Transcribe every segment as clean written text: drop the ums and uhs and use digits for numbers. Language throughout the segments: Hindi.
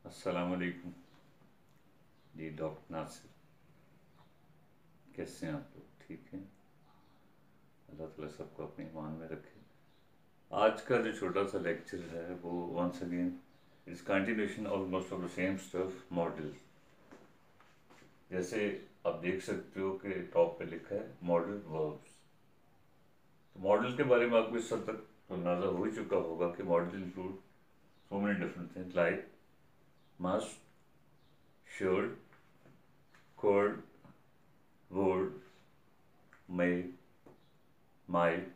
अस्सलाम वालेकुम जी। डॉक्टर नासिर, कैसे हैं आप लोग? ठीक हैं? अल्लाह ताला सबको अपने ईमान में रखे। आज का जो छोटा सा लेक्चर है वो once again it's continuation almost of the same stuff, modal. जैसे आप देख सकते हो कि टॉप पे लिखा है मॉडल वर्ब्स। तो मॉडल के बारे में आपको इस हद तक तो अंदाज़ा हो ही चुका होगा कि modal include so many different things like must, should, could, would, may, might,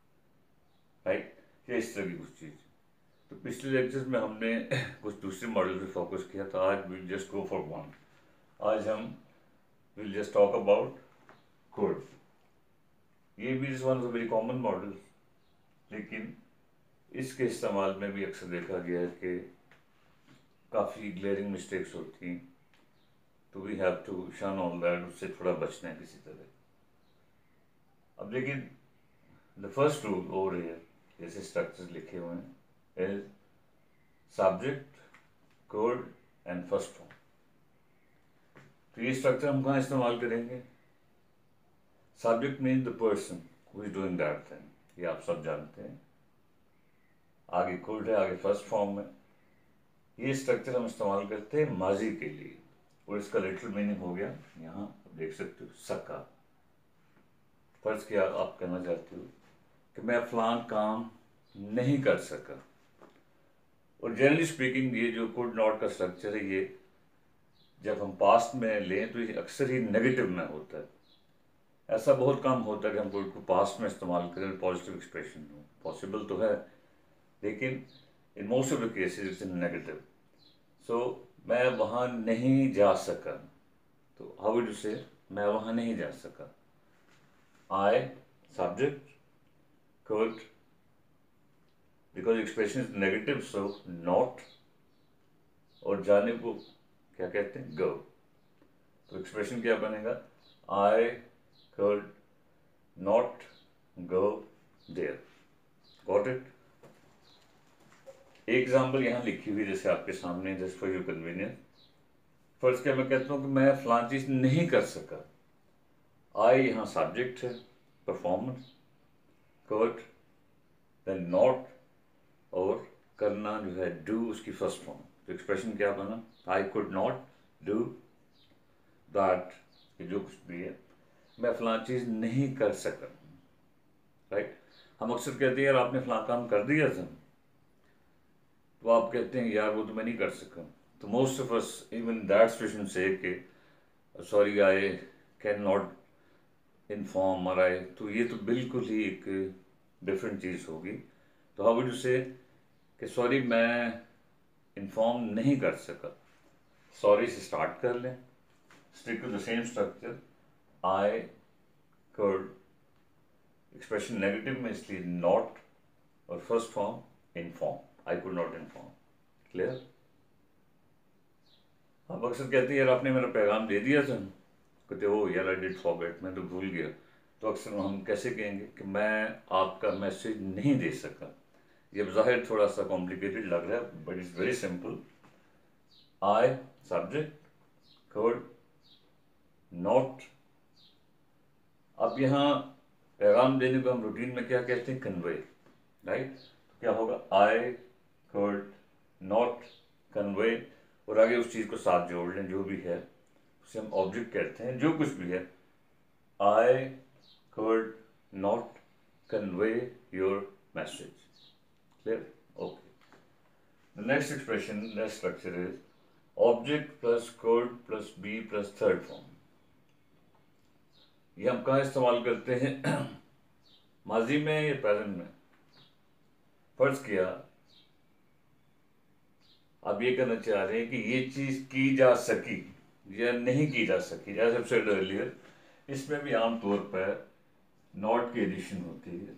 right, या इस तरह की कुछ चीज़। तो पिछले लेक्चर्स में हमने कुछ दूसरे मॉडल पे फोकस किया था। आज will just go for one. आज हम will just talk about could। ये भी is one of the very common modal, लेकिन इसके इस्तेमाल में भी अक्सर देखा गया है कि काफ़ी ग्लेयरिंग मिस्टेक्स होती हैं, तो we have to shun on that, उससे थोड़ा बचना है किसी तरह। अब लेकिन the first rule over here, जैसे स्ट्रक्चर्स लिखे हुए हैं, is subject, could and first form. तो ये स्ट्रक्चर हम कहाँ इस्तेमाल करेंगे? Subject means the person who is doing that thing, ये आप सब जानते हैं। आगे कोड है, आगे फर्स्ट फॉर्म है। ये स्ट्रक्चर हम इस्तेमाल करते हैं माजी के लिए, और इसका लिटरल मीनिंग हो गया, यहाँ आप देख सकते हो, सका। फर्ज किया आप कहना चाहते हो कि मैं फलां काम नहीं कर सका। और जनरली स्पीकिंग ये जो कुड नॉट का स्ट्रक्चर है, ये जब हम पास्ट में लें तो ये अक्सर ही नेगेटिव में होता है। ऐसा बहुत कम होता है कि हम कुड को पास्ट में इस्तेमाल करें, पॉजिटिव एक्सप्रेशन हो। पॉसिबल तो है, लेकिन in most of the cases it's in negative. So मैं वहाँ नहीं जा सका, तो हाउ वुड यू से मैं वहाँ नहीं जा सका? I subject could, because expression is negative, so not, और जाने को क्या कहते हैं? go। तो एक्सप्रेशन क्या बनेगा? I could not go there। Got it? एक एग्जाम्पल यहाँ लिखी हुई जैसे आपके सामने, जस्ट फॉर योर कन्वीनियंस। फर्ज क्या मैं कहता हूँ कि मैं फलां चीज नहीं कर सका। आई यहाँ सब्जेक्ट है, परफॉर्मेंस, could, देन नॉट, और करना जो है डू, उसकी फर्स्ट फॉर्म। तो एक्सप्रेशन क्या बना? I could not do that, ये जो कुछ भी है, मैं फलां चीज़ नहीं कर सका। राइट? हम अक्सर कहते हैं यार आपने फलां काम कर दिया था, तो आप कहते हैं यार वो तो मैं नहीं कर सका। तो most of us even that situation से कि sorry I can not inform, और आई, तो ये तो बिल्कुल ही एक डिफरेंट चीज़ होगी। तो हाउ वुड यू से कि सॉरी मैं इन्फॉर्म नहीं कर सका। सॉरी से स्टार्ट कर लें, stick to the same structure. I could, expression negative में इसलिए नॉट, और first form inform, I could not inform. Clear? आप अक्सर कहते हैं यार आपने मेरा पैगाम दे दिया था, कहते हो यार आई डिड फॉरगेट, मैं तो भूल गया। तो अक्सर हम कैसे कहेंगे कि मैं आपका मैसेज नहीं दे सका। ये ज़ाहिर थोड़ा सा कॉम्प्लिकेटेड लग रहा है, but it's very simple. I subject, could, not. अब यहाँ पैगाम देने को हम रूटीन में क्या कहते हैं? कन्वे। राइट? तो क्या होगा? आई could नॉट कन्वे, और आगे उस चीज़ को साथ जोड़ लें जो भी है, उसे हम ऑब्जेक्ट कहते हैं, जो कुछ भी है। I could not convey your message. Clear? Okay. The next expression, next structure is object plus could plus be plus third form. ये हम कहाँ इस्तेमाल करते हैं? माजी में या प्रेजेंट में? फर्ज किया आप ये कहना चाह रहे हैं कि ये चीज की जा सकी या नहीं की जा सकी। जैसे आई सेड अर्लियर, इसमें भी आमतौर पर नॉट की एडिशन होती है।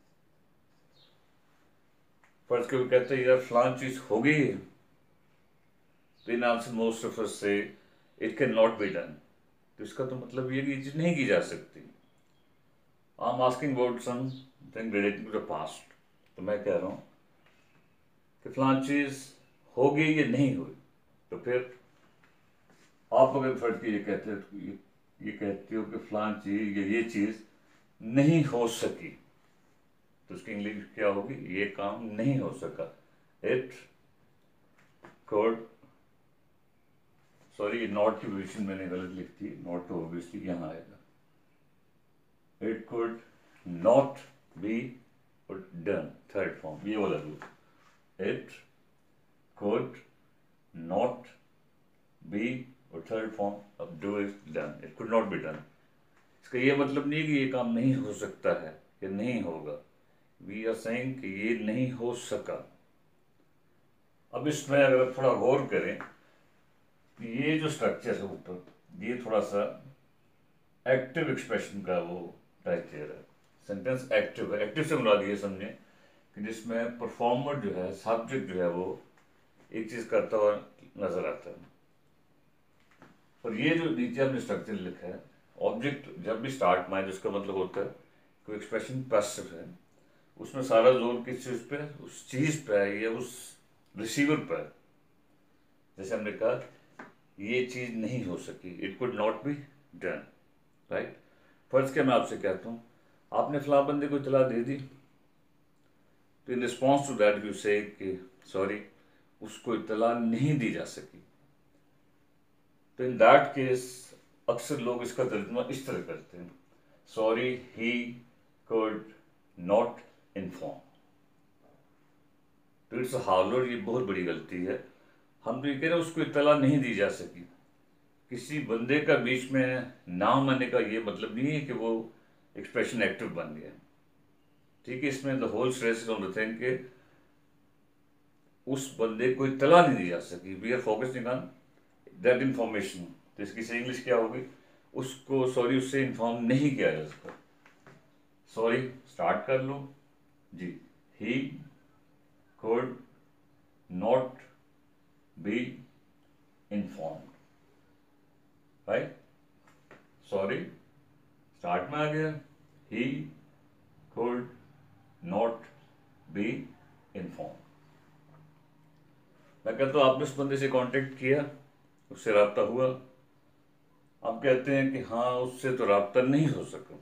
फर्ज के वो कहते हैं यार फलां चीज हो गई है, तो in answer most of us से it can not be done. तो इसका तो मतलब ये कि ये चीज नहीं की जा सकती। I am asking about something relating to the past. तो मैं कह रहा हूँ कि फलां चीज हो गई या नहीं हुई। तो फिर आप अगर फर्ज के ये कहते हो तो ये कहते हो कि फलां चीज या ये चीज नहीं हो सकी, तो उसकी इंग्लिश क्या होगी? ये काम नहीं हो सका। इट कुड, सॉरी नॉट की पोजीशन मैंने गलत लिख दी, नॉट तो ऑब्वियसली यहाँ आएगा। It could not be done, third form, ये वाला rule. It could not be और थर्ड फॉर्म अब do is done, it could not be done. इसका ये मतलब नहीं कि ये काम नहीं हो सकता है या नहीं होगा, वी आर सेइंग कि ये नहीं हो सका। अब इसमें अगर थोड़ा गौर करें, ये जो स्ट्रक्चर है ऊपर, ये थोड़ा सा एक्टिव एक्सप्रेशन का वो टाइप दे रहा है। सेंटेंस एक्टिव है, एक्टिव से मुराद ये समझे कि जिसमें परफॉर्मर जो है, सब्जेक्ट जो है, वो एक चीज करता हुआ नजर आता है। और ये जो नीचे हमने स्ट्रक्चर लिखा है, ऑब्जेक्ट जब भी स्टार्ट में आए, जिसका मतलब होता है कोई एक्सप्रेशन पैसिव है, उसमें सारा जोर किस चीज पे, उस चीज पे है या उस रिसीवर पे है। जैसे हमने कहा ये चीज नहीं हो सकी, it could not be done, right. फर्ज के मैं आपसे कहता हूँ, आपने फलां बंदे को इतला दे दी, तो in response to that you say कि सॉरी, उसको इतला नहीं दी जा सकी। तो इन दैट केस अक्सर लोग इसका तर्जुमा इस तरह करते हैं, sorry he could not inform. तो इट्स हाउलर, ये बहुत बड़ी गलती है। हम तो ये कह रहे हैं उसको इतला नहीं दी जा सकी। किसी बंदे का बीच में नाम आने का ये मतलब नहीं है कि वो एक्सप्रेशन एक्टिव बन गया, ठीक है। इसमें the whole stress on the thing कि उस बंदे को इतला नहीं दी जा सकी, we are focusing on that information. तो इसकी से इंग्लिश क्या होगी? उसको सॉरी उससे इन्फॉर्म नहीं किया जा सका। सॉरी स्टार्ट कर लो जी, he could not be informed, right. Sorry start में आ गया, he could not be informed. मैं कहता हूँ आपने उस बंदे से कांटेक्ट किया, उससे राब्ता हुआ, आप कहते हैं कि हाँ उससे तो राब्ता नहीं हो सका।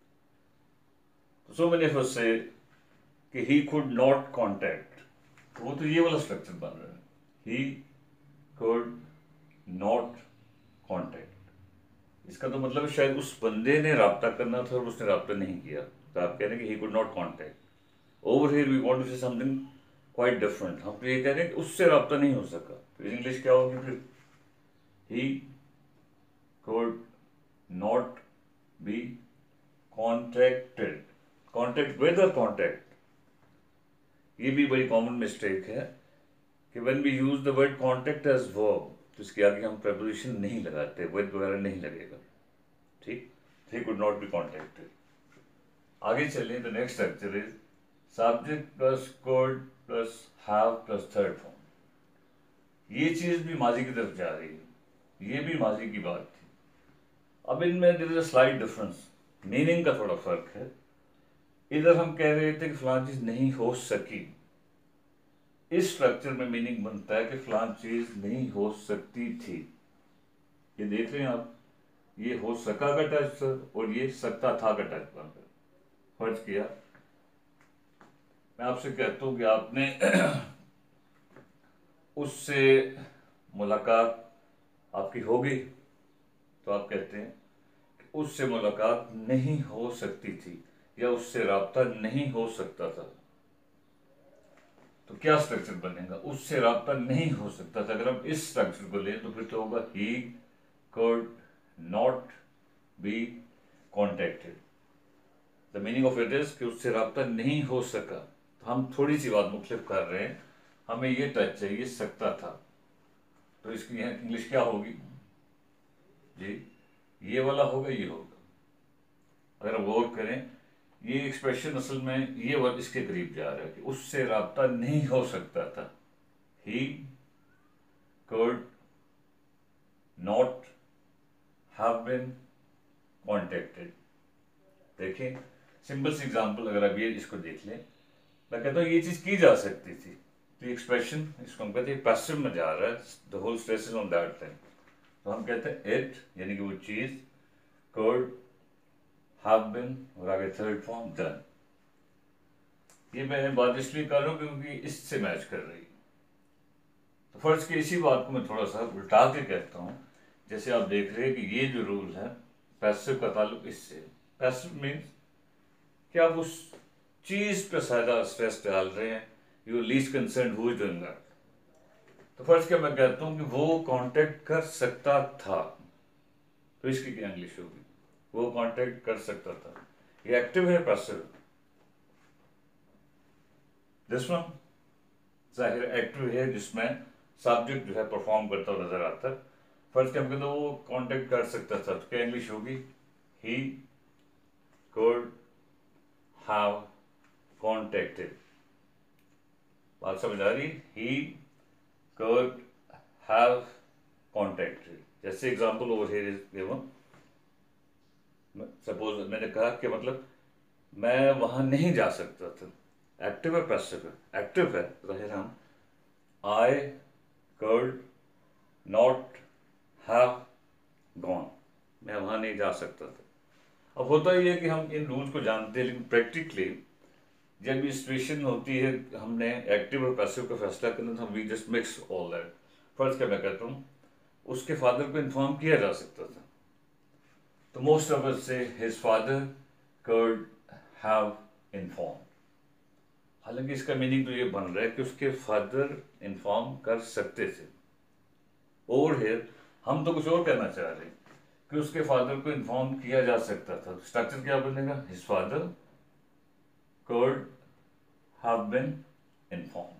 सो मैनी ऑफ अस से कि ही कुड नॉट कांटेक्ट, तो वो तो ये वाला स्ट्रक्चर बन रहा है, ही कुड नॉट कांटेक्ट। इसका तो मतलब शायद उस बंदे ने राब्ता करना था और उसने राब्ता नहीं किया, तो आप कह रहे हैं कि he could not contact. Over here we want to say something quite different. हम तो ये कह रहे हैं कि उससे राब्ता नहीं हो सका, तो इंग्लिश क्या होगी फिर? He could not be contacted. Contact with और कॉन्टेक्ट, ये भी बड़ी कॉमन मिस्टेक है कि when we use the word contact as verb, तो इसके आगे हम प्रपोजिशन नहीं लगाते, विद वगैरह नहीं लगेगा, ठीक। He could not be contacted. आगे चलें, the next structure is subject plus could plus have plus third form. ये चीज भी माजी की तरफ जा रही है, ये भी माजी की बात थी। अब इनमें there is a slight difference, meaning का थोड़ा फर्क है। इधर हम कह रहे थे कि फलां चीज नहीं हो सकी, इस स्ट्रक्चर में मीनिंग बनता है कि फलां चीज नहीं हो सकती थी। ये देख रहे हैं आप, ये हो सका का टच और ये सकता था का टच बन रहा है। फर्ज किया मैं आपसे कहता हूं कि आपने उससे मुलाकात आपकी होगी, तो आप कहते हैं कि उससे मुलाकात नहीं हो सकती थी या उससे राब्ता नहीं हो सकता था। तो क्या स्ट्रक्चर बनेगा? उससे राब्ता नहीं हो सकता था। अगर हम इस स्ट्रक्चर को लें तो फिर तो होगा he could not be contacted. The meaning of it is कि उससे राब्ता नहीं हो सका। तो हम थोड़ी सी बात मुख्तलिफ कर रहे हैं, हमें ये टच चाहिए सकता था, तो इसकी इंग्लिश क्या होगी जी? ये वाला होगा, ये होगा। अगर हम गौर करें, ये एक्सप्रेशन असल में ये वर्ड इसके करीब जा रहा है कि उससे राब्ता नहीं हो सकता था। He could not have been contacted. देखिए सिंपल सी एग्जांपल, अगर आप ये इसको देख लें, मैं कहता हूँ ये चीज की जा सकती थी, तो एक्सप्रेशन इसको हम कहते हैं पैसिव में जा रहा है, the whole stress is on that thing. तो हम कहते हैं इट यानी कि वो चीज, could have been और आगे थर्ड फॉर्म done। ये मैं बात इसलिए कर रहा हूँ क्योंकि इससे मैच कर रही है। तो फर्ज के इसी बात को मैं थोड़ा सा उल्टा के कहता हूँ। जैसे आप देख रहे हैं कि ये जो रूल है पैसिव का ताल्लुक इससे, पैसिव मीन्स कि आप उस चीज पे ज्यादा स्ट्रेस डाल रहे हैं, you least concern who is doing that. तो फर्ज क्या मैं कहता हूँ कि वो कांटेक्ट कर सकता था, तो इसकी क्या इंग्लिश होगी? वो कांटेक्ट कर सकता था। ये एक्टिव है पैसिव? दिस वन जाहिर एक्टिव है जिसमें सब्जेक्ट जो है परफॉर्म करता हुआ नजर आता है। फर्स्ट क्या कहते वो कांटेक्ट कर सकता था, तो क्या इंग्लिश होगी? He could have contacted. बात समझ आ रही? He could have contacted. जैसे example over here is given, suppose मैंने कहा कि मतलब मैं वहां नहीं जा सकता था। एक्टिव है पैसिव है? एक्टिव है जाहिर हम I could not have gone, मैं वहां नहीं जा सकता था। अब होता ही है कि हम इन रूल्स को जानते हैं, लेकिन प्रैक्टिकली जब ये सिचुएशन होती है हमने एक्टिव और पैसिव का फैसला करना था, we just mix all that. First क्या मैं कहता हूँ, उसके फादर को इन्फॉर्म किया जा सकता था, तो most of us say his father could have inform. हालांकि इसका मीनिंग तो ये बन रहा है कि उसके फादर इन्फॉर्म कर सकते थे। ओवर हियर हम तो कुछ और कहना चाह रहे हैं कि उसके फादर को इन्फॉर्म किया जा सकता था। स्ट्रक्चर क्या बनेगा? His father could have been inform.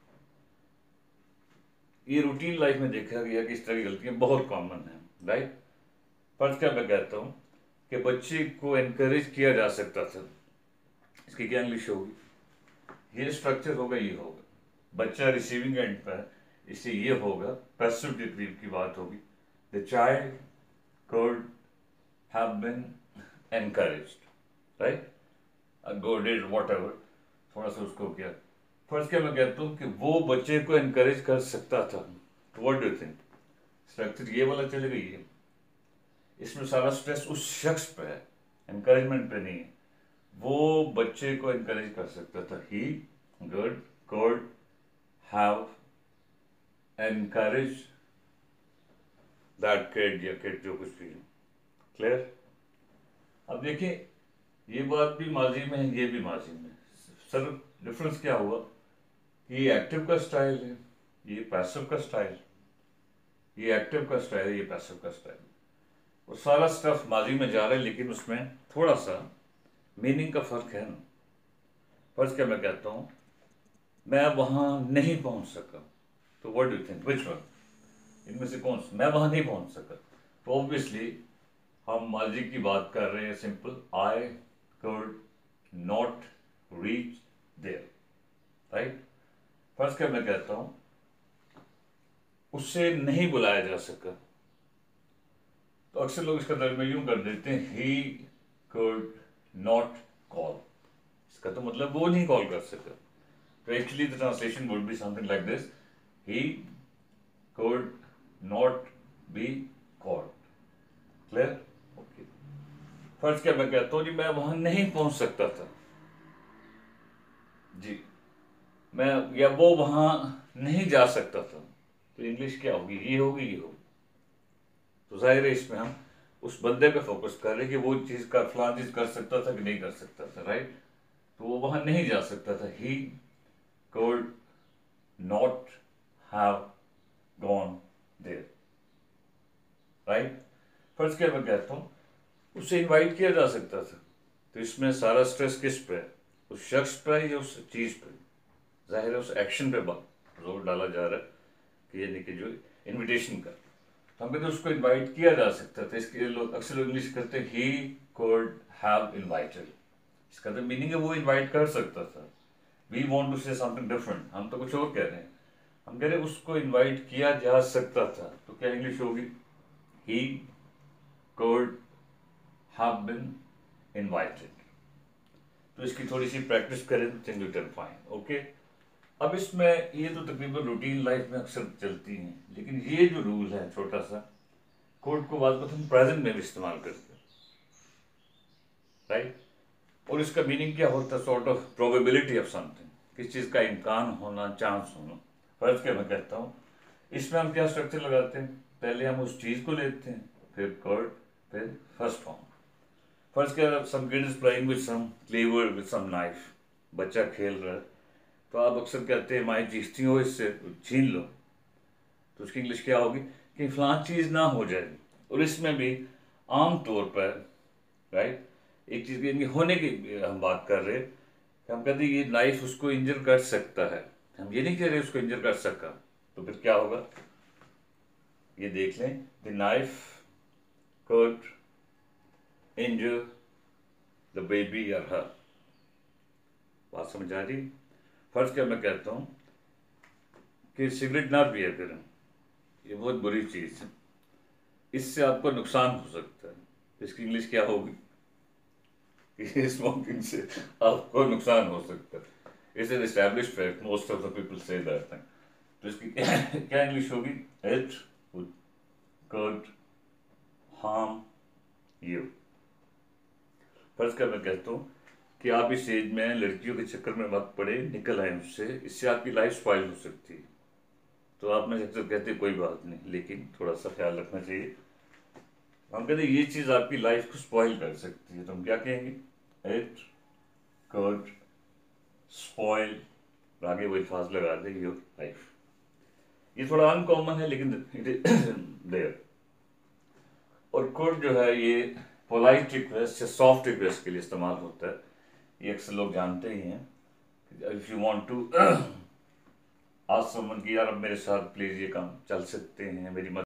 ये रूटीन लाइफ में देखा गया कि इस तरह की गलतियां बहुत कॉमन है, राइट? पर क्या मैं कहता हूं कि बच्चे को एनकरेज किया जा सकता था, इसकी क्या इंग्लिश होगी? ये स्ट्रक्चर होगा, ये होगा, बच्चा रिसीविंग एंड पर, इससे ये होगा, पैसिव डिग्री की बात होगी। The child could have been encouraged, right? Go did whatever, थोड़ा सा उसको किया। फर्स्ट क्या मैं कहता हूँ कि वो बच्चे को एनकरेज कर सकता था। तो what do you think? Structure ये वाला चलेगा ये, इसमें सारा स्ट्रेस उस शख्स पे है, एनकरेजमेंट पे नहीं है। वो बच्चे को एनकरेज कर सकता था। He could could have encouraged that kid या kid जो कुछ भी। क्लियर? अब देखिए ये बात भी माजी में है, ये भी माजी में। सर डिफरेंस क्या हुआ? ये एक्टिव का स्टाइल है, ये पैसिव का स्टाइल। ये एक्टिव का स्टाइल है, ये पैसिव का स्टाइल। वो सारा स्टफ माजी में जा रहा है, लेकिन उसमें थोड़ा सा मीनिंग का फर्क है ना। फर्स्ट क्या मैं कहता हूँ, मैं वहां नहीं पहुंच सका, तो what do you think which one? इनमें से कौन सा? मैं वहां नहीं पहुंच सका, तो ऑब्वियसली हम माजी की बात कर रहे हैं, simple, I could not reach there, right? First क्या मैं कहता हूं, उससे नहीं बुलाया जा सका, तो अक्सर लोग इसका तर्जुमा यूं कर देते हैं, ही कुड नॉट कॉल। इसका तो मतलब वो नहीं कॉल कर सका। तो actually the translation would be something like this, he could not be called. Clear? Okay. First क्या मैं कहता हूं जी, मैं वहां नहीं पहुंच सकता था जी, मैं, या वो वहां नहीं जा सकता था, तो इंग्लिश क्या होगी? ये होगी, ये होगी। तो जाहिर है इसमें हम उस बंदे पे फोकस कर रहे हैं कि वो चीज का फलां चीज कर सकता था कि नहीं कर सकता था, राइट? तो वो वहां नहीं जा सकता था। He could not have gone there, right? First क्या मैं कहता हूं, उसे इनवाइट किया जा सकता था, तो इसमें सारा स्ट्रेस किस पे है? उस शख्स पे या उस चीज पे? जाहिर है उस एक्शन पे जोर डाला जा रहा है कि यानी कि जो इनविटेशन का, तो हम कहते उसको इनवाइट किया जा सकता था। इसके लिए लोग अक्सर इंग्लिश करते हैं, ही कुड हैव इनवाइटेड। इसका तो मीनिंग है वो इनवाइट कर सकता था। We want to say something different, हम तो कुछ और कह रहे हैं। हम कह रहे हैं उसको इनवाइट किया जा सकता था, तो क्या इंग्लिश होगी? He could have been invited. तो इसकी थोड़ी सी प्रैक्टिस करें तो think you can fine. Okay, अब इसमें ये तो तकरीबन रूटीन लाइफ में अक्सर चलती हैं, लेकिन ये जो रूल है छोटा सा, कोड को बाद हम प्रेजेंट में भी इस्तेमाल करते हैं, राइट। और इसका मीनिंग क्या होता है? Sort of probability of something, किस चीज़ का इम्कान होना, चांस होना। फर्ज क्या मैं कहता हूँ, इसमें हम क्या स्ट्रक्चर लगाते हैं? पहले हम उस चीज़ को लेते हैं, फिर कर्ड, फिर फर्स्ट फॉर्म। फर्ज क्या, some kid is playing with some cleaver with some knife, बच्चा खेल रहा है, तो आप अक्सर कहते हैं माई चीजती हो, इससे छीन लो, तो उसकी इंग्लिश क्या होगी कि फलां चीज़ ना हो जाएगी। और इसमें भी आम तौर पर, राइट, एक चीज़ की होने की हम बात कर रहे हैं, हम कहते हैं ये नाइफ उसको इंजर कर सकता है, हम ये नहीं कह रहे उसको इंजर कर सका। तो फिर क्या होगा, ये देख लें, the knife could injure the baby or her। बात समझ आ रही? फर्ज क्या मैं कहता हूँ कि सिगरेट ना पिया करें, ये बहुत बुरी चीज़ है, इससे आपको नुकसान हो सकता है। इसकी इंग्लिश क्या होगी कि स्मोकिंग से आपको नुकसान हो सकता है। It's an established fact, most of the people say that thing. तो इसकी क्या इंग्लिश होगी? It would could harm you। फर्ज क्या मैं कहता हूँ कि आप इस एज में लड़कियों के चक्कर में मत पड़े, निकल आए उससे, इससे आपकी लाइफ स्पॉइल हो सकती है। तो आप में अक्सर कहते हैं कोई बात नहीं, लेकिन थोड़ा सा ख्याल रखना चाहिए। हम कहते हैं ये चीज़ आपकी लाइफ को स्पॉइल कर सकती है, तो हम क्या कहेंगे? इट could spoil, आगे वो अल्फाज लगा दे, योर लाइफ। ये थोड़ा अनकॉमन है, लेकिन इट इज देयर। और could जो है ये पोलाइट रिक्वेस्ट या सॉफ्ट रिक्वेस्ट के लिए इस्तेमाल होता है, ये अक्सर लोग जानते ही हैं। इफ यू वांट टू आज समन की यार अब मेरे साथ प्लीज ये काम चल सकते हैं, मेरी मदद